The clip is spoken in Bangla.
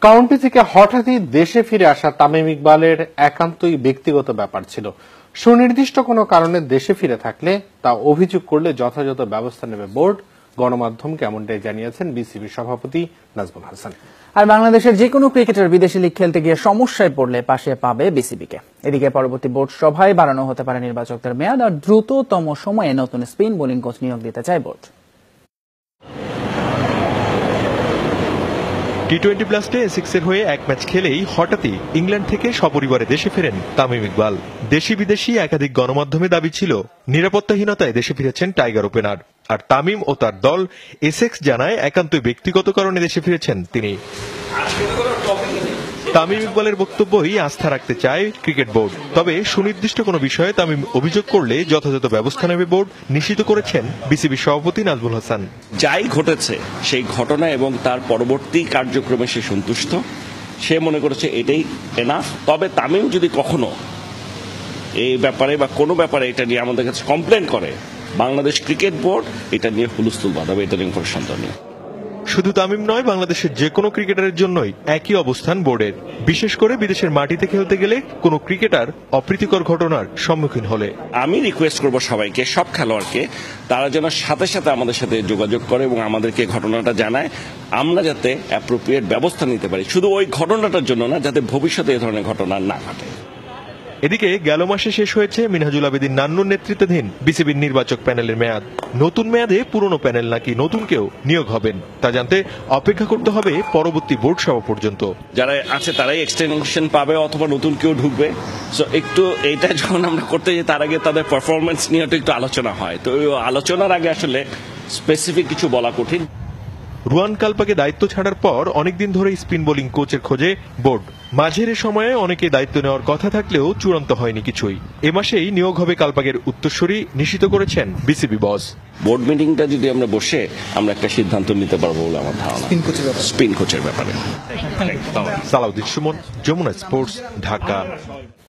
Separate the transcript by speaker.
Speaker 1: কাউন্টি থেকে হঠাৎই দেশে ফিরে আসা তামিম ইকবালের একান্তই ব্যক্তিগত ব্যাপার ছিল। সুনির্দিষ্ট কোনো কারণে দেশে ফিরে থাকলে তা অভিযোগ করলে যথাযথ ব্যবস্থা নেবে বোর্ড। গণমাধ্যমকে এমনটাই জানিয়েছেন বিসিবির সভাপতি নাজমুল হাসান।
Speaker 2: আর বাংলাদেশের যে কোনো ক্রিকেটার বিদেশি লিগ খেলতে গিয়ে সমস্যায় পড়লে পাশে পাবে বিসিবিকে। এদিকে পরবর্তী বোর্ড সভায় বাড়ানো হতে পারে নির্বাচকদের মেয়াদ, আর দ্রুততম সময়ে নতুন স্পিন বোলিং কোচ নিয়োগ দিতে চায় বোর্ড।
Speaker 3: টি-20 ব্লাস্টে এসেক্সের হয়ে এক ম্যাচ খেলেই হঠাৎই ইংল্যান্ড থেকে সপরিবারে দেশে ফেরেন তামিম ইকবাল। দেশি বিদেশি একাধিক গণমাধ্যমে দাবি ছিল নিরাপত্তাহীনতায় দেশে ফিরেছেন টাইগার ওপেনার। আর তামিম ও তার দল এসেক্স জানায় একান্তই ব্যক্তিগত কারণে দেশে ফিরেছেন তিনি। তামিম ইকবালের বক্তব্যই আস্থা রাখতে চায় ক্রিকেট বোর্ড, তবে সুনির্দিষ্ট কোনো বিষয়ে তামিম অভিযোগ করলে যথাযথ ব্যবস্থা নেবে বোর্ড, নিশ্চিত করেছেন বিসিবির সভাপতি নাজমুল হাসান।
Speaker 4: যাই ঘটেছে সেই ঘটনা এবং তার পরবর্তী কার্যক্রমে সে সন্তুষ্ট, সে মনে করেছে এটাই এনাফ। তবে তামিম যদি কখনো এই ব্যাপারে বা কোনো ব্যাপারে এটা নিয়ে আমাদের কাছে কমপ্লেন করে, বাংলাদেশ ক্রিকেট বোর্ড এটা নিয়ে হুলস্থুল বাঁধাবে, এটা নিয়ে কোনো সন্দেহ নেই।
Speaker 3: শুধু তামিম নয়, বাংলাদেশের যে কোনো ক্রিকেটারের জন্যই একই অবস্থান বোর্ডের, বিশেষ করে বিদেশের মাটিতে খেলতে গেলে কোনো ক্রিকেটার অপ্রীতিকর ঘটনার সম্মুখীন হলে।
Speaker 4: আমি রিকোয়েস্ট করব সবাইকে, সব খেলোয়াড়কে, তারা যেন সাথে সাথে আমাদের সাথে যোগাযোগ করে এবং আমাদেরকে ঘটনাটা জানায়, আমরা যাতে অ্যাপ্রোপ্রিয়েট ব্যবস্থা নিতে পারি, শুধু ওই ঘটনাটার জন্য না, যাতে ভবিষ্যতে এ ধরনের ঘটনা না ঘটে।
Speaker 3: এদিকে গেল মাসে শেষ হয়েছে মিনহাজুল আবেদীন নান্নুর নেতৃত্বাধীন বিসিবির নির্বাচক প্যানেলের মেয়াদ। নতুন মেয়াদে পুরনো প্যানেল নাকি নতুন কেউ নিয়োগ হবেন তা জানতে অপেক্ষা করতে হবে পরবর্তী বোর্ড সভা পর্যন্ত।
Speaker 4: যারা আছে তারাই এক্সটেনশন পাবে অথবা নতুন কেউ ঢুকবে। সো একটু এইটা যখন আমরা করতে যাই, তার আগে তাদের পারফরমেন্স নিয়ে একটু আলোচনা হয়। তো ওই আলোচনার আগে আসলে স্পেসিফিক কিছু বলা কঠিন।
Speaker 3: রুয়ান কালপাকে দায়িত্ব ছাড়ার পর অনেকদিন ধরে স্পিন বোলিং কোচের খোঁজে বোর্ড। মাঝের সময়ে অনেকে দায়িত্ব নেওয়ার কথা থাকলেও চূড়ান্ত হয়নি কিছুই। এ মাসেই নিয়োগ হবে কালপাকের উত্তরসূরি, নিশ্চিত করেছেন বিসিবি বস।
Speaker 4: বোর্ড মিটিংটা যদি আমরা বসে আমরা একটা সিদ্ধান্ত নিতে পারবো বলে আমার ধারণা, স্পিন কোচের ব্যাপারে।
Speaker 3: সালাউদ্দিন সুমন, যমুনা স্পোর্টস, ঢাকা।